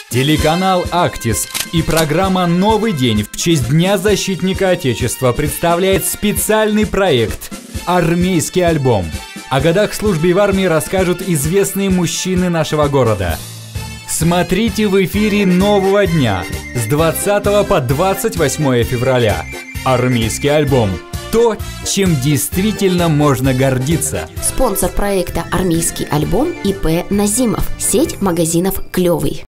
Телеканал «Актис» и программа «Новый день» в честь Дня защитника Отечества представляет специальный проект «Армейский альбом». О годах службы в армии расскажут известные мужчины нашего города. Смотрите в эфире «Нового дня» с 20 по 28 февраля. «Армейский альбом». То, чем действительно можно гордиться. Спонсор проекта «Армейский альбом» ИП Назимов. Сеть магазинов «Клевый».